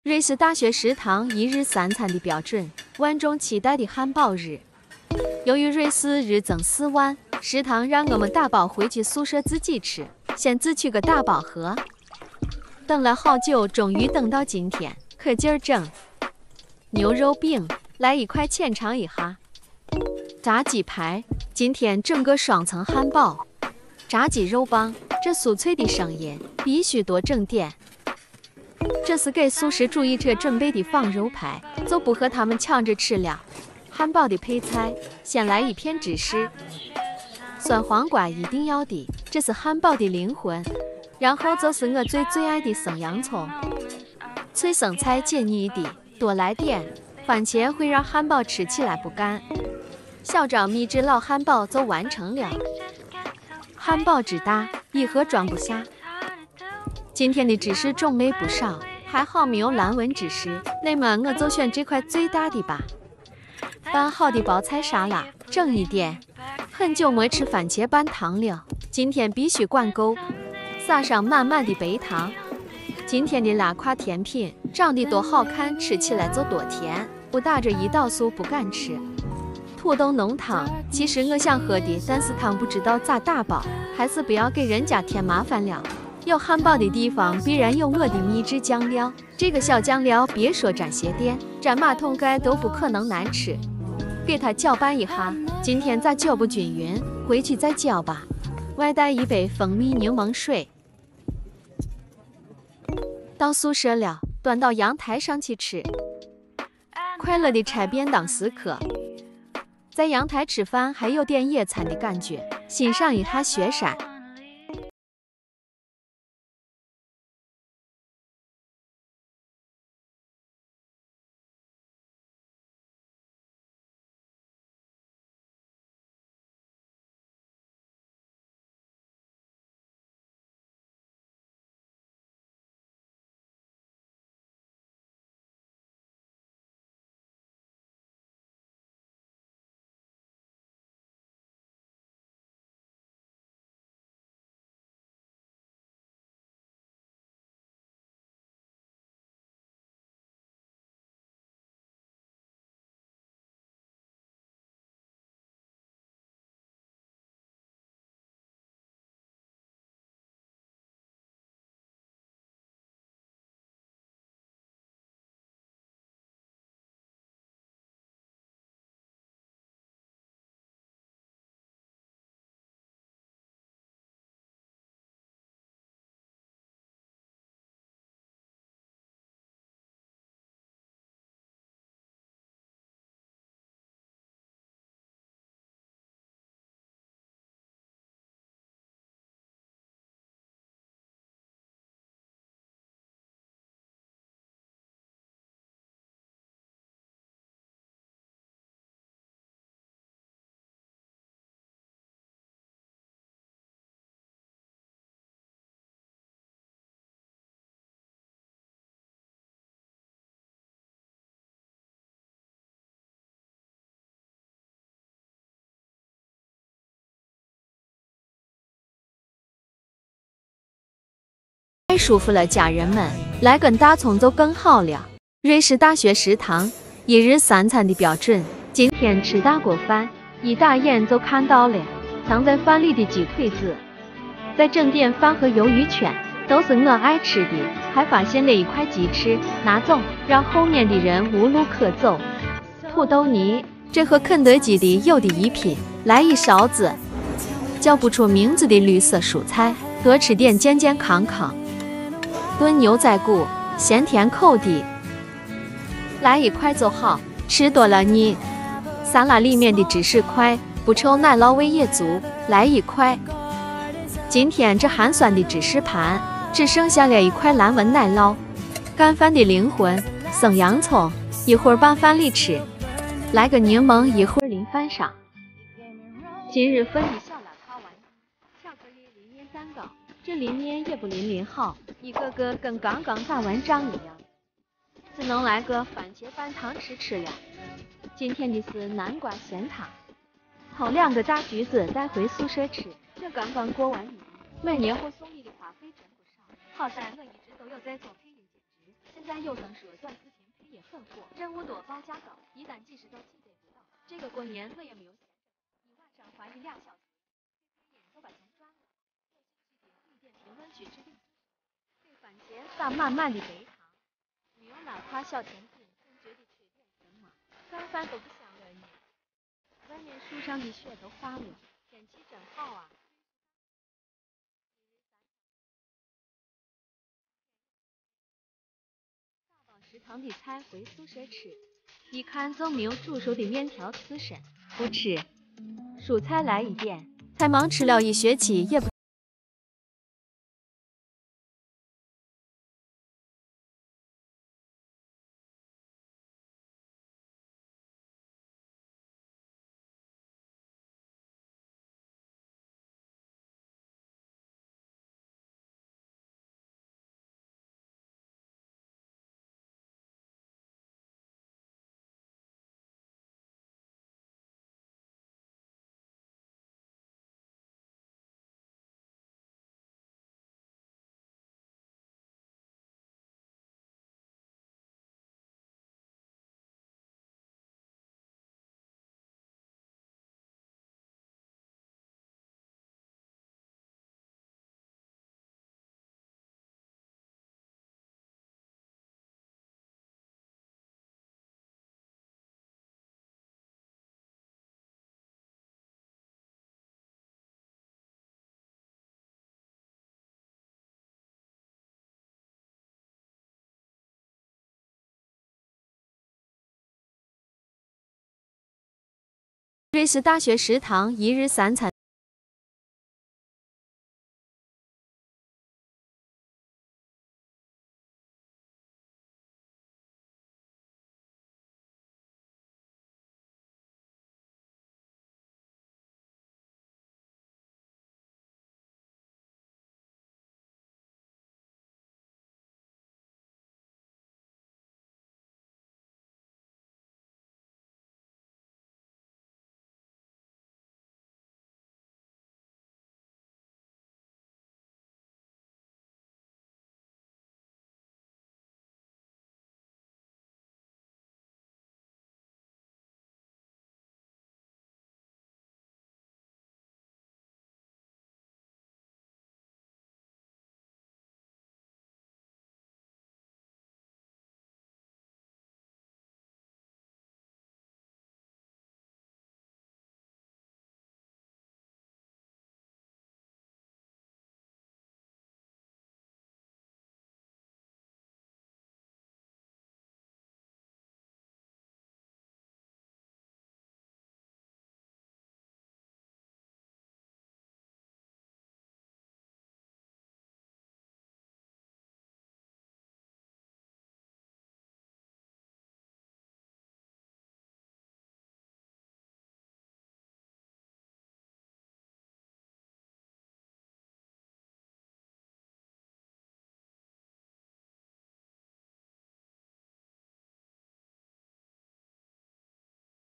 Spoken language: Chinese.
瑞士大学食堂一日三餐的标准，万众期待的汉堡日。由于瑞士日增4万，食堂让我们打包回去宿舍自己吃，先自取个大宝盒。等了好久，终于等到今天，可劲儿整。牛肉饼，来一块浅尝一下。炸鸡排，今天整个双层汉堡。炸鸡肉棒，这酥脆的声音必须多整点。这是给素食主义者准备的仿肉排，就不和他们抢着吃了。汉堡的配菜，先来一片芝士，酸黄瓜一定要的，这是汉堡的灵魂。然后就是我最爱的生洋葱，脆生菜建议的多来点，番茄会让汉堡吃起来不干。小张秘制老汉堡就完成了。汉堡之大，一盒装不下。今天的芝士种类不少，还好没有蓝纹芝士，那么我就选这块最大的吧。拌好的包菜沙拉，整一点。很久没吃番茄拌汤了，今天必须管够。撒上满满的白糖。今天的拉胯甜品长得多好看，吃起来就多甜，不打着胰岛素不敢吃。土豆浓汤，其实我想喝的，但是汤不知道咋打包，还是不要给人家添麻烦了。有汉堡的地方必然有我的秘制酱料，这个小酱料别说沾鞋垫，沾马桶盖都不可能难吃。给它搅拌一下，今天咋搅不均匀，回去再搅吧。外带一杯蜂蜜柠檬水。到宿舍了，端到阳台上去吃。快乐的拆便当时刻，在阳台吃饭还有点野餐的感觉，欣赏一下雪山。太舒服了，家人们，来根大葱就更好了。瑞士大学食堂一日三餐的标准，今天吃大锅饭，一打眼就看到了藏在饭里的鸡腿子，再整点饭和鱿鱼圈，都是我爱吃的。还发现了一块鸡翅，拿走，让后面的人无路可走。土豆泥，这和肯德基的有的一拼，来一勺子。叫不出名字的绿色蔬菜，多吃点健健康康。炖牛仔骨，咸甜口的，来一块就好，吃多了腻。沙拉里面的芝士块，不臭奶酪味也足，来一块。今天这寒酸的芝士盘，只剩下了一块蓝纹奶酪。干饭的灵魂，生洋葱，一会儿拌饭里吃，来个柠檬，一会儿淋饭上。今日份的小辣烤丸，巧克力淋面蛋糕。这淋面也不淋好，一个个跟刚刚打完仗一样，只能来个番茄拌汤吃了。今天的是南瓜咸汤，偷2个大橘子带回宿舍吃。这刚刚过完年，买年货送礼的花费真不少。好在我一直都有在做配音兼职，现在在又等说段思甜胚也很火，人物多包家高，一旦及时都积累不到。这个过年我也没有闲着，一晚上怀疑2小时，黑眼都把钱赚了。一点评论区制定对番茄撒满满的白糖，没有哪块小甜品，总觉得缺点什么，饭饭都不香了呢。外面树上的雪都化了，天气真好啊！大宝食堂的菜回宿舍吃，一看就没有煮熟的面条刺身，不吃。蔬菜来一点，才忙吃了1学期也不。瑞士大学食堂1日3餐。